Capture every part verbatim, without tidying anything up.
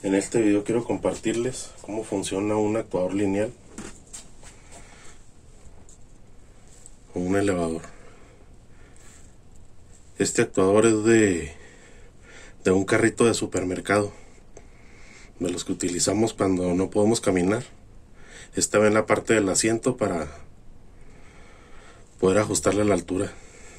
En este video quiero compartirles cómo funciona un actuador lineal o un elevador. Este actuador es de, de un carrito de supermercado, de los que utilizamos cuando no podemos caminar. Estaba en la parte del asiento para poder ajustarle la altura.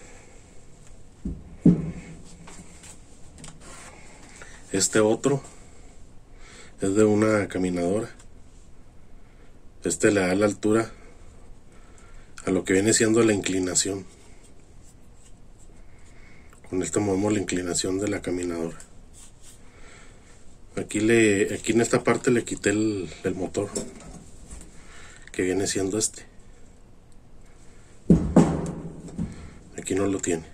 Este otro es de una caminadora. Este le da la altura a lo que viene siendo la inclinación. Con esto movemos la inclinación de la caminadora. Aquí le, aquí en esta parte le quité el, el motor, que viene siendo este. Aquí no lo tiene.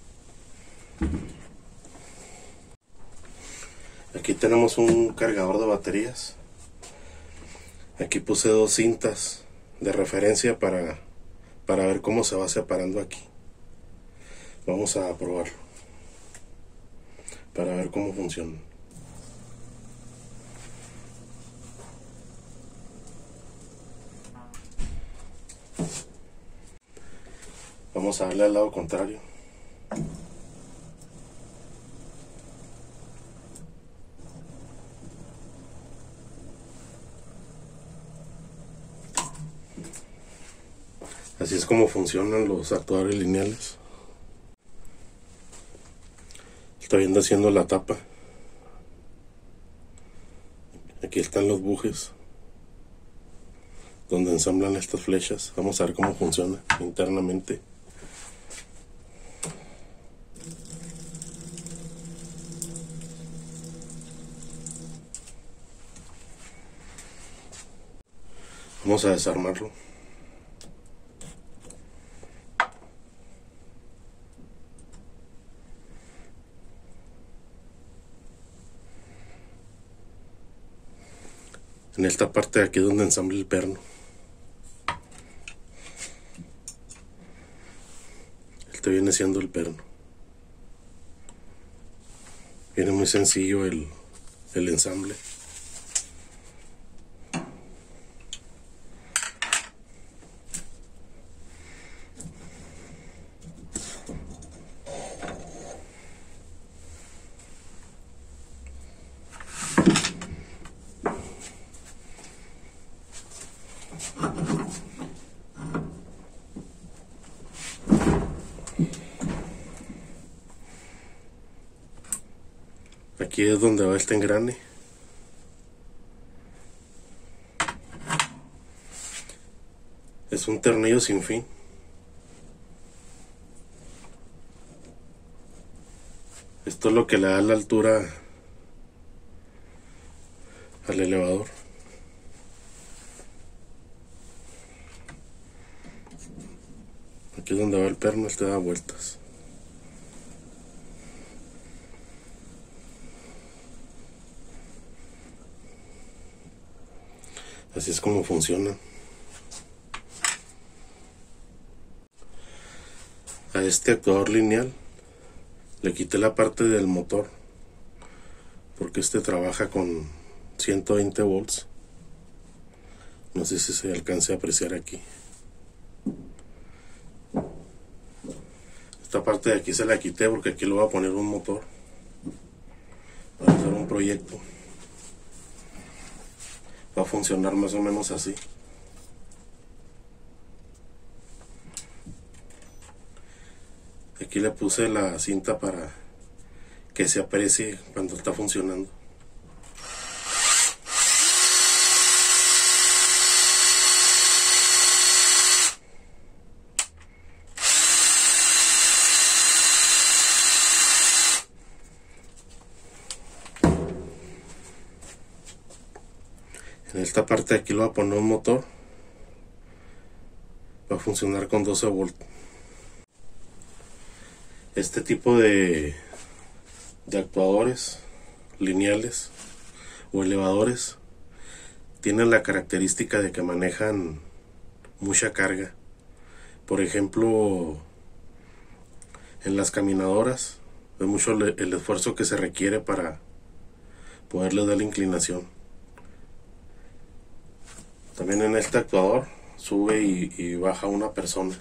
Aquí tenemos un cargador de baterías. Aquí puse dos cintas de referencia para, para ver cómo se va separando aquí. Vamos a probarlo para ver cómo funciona. Vamos a darle al lado contrario. Así es como funcionan los actuadores lineales. Está viendo haciendo la tapa. Aquí están los bujes donde ensamblan estas flechas. Vamos a ver cómo funciona internamente. Vamos a desarmarlo. En esta parte de aquí es donde ensambla el perno. Este viene siendo el perno. Viene muy sencillo el, el ensamble. Aquí es donde va este engrane. Es un tornillo sin fin. Esto es lo que le da la altura al elevador. Aquí es donde va el perno, este da vueltas. Así es como funciona. A este actuador lineal le quité la parte del motor porque este trabaja con ciento veinte volts. No sé si se alcance a apreciar aquí. Esta parte de aquí se la quité porque aquí le voy a poner un motor para hacer un proyecto. Va a funcionar más o menos así. Aquí le puse la cinta para que se aprecie cuando está funcionando. En esta parte de aquí le voy a poner un motor. Va a funcionar con doce volts. Este tipo de, de actuadores lineales o elevadores tienen la característica de que manejan mucha carga. Por ejemplo, en las caminadoras es mucho el esfuerzo que se requiere para poderle dar la inclinación. También en este actuador sube y, y baja una persona.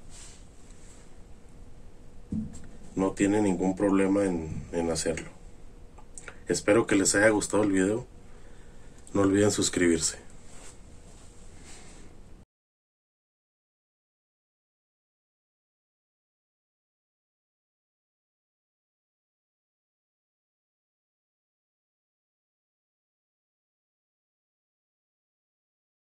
No tiene ningún problema en, en hacerlo. Espero que les haya gustado el video. No olviden suscribirse.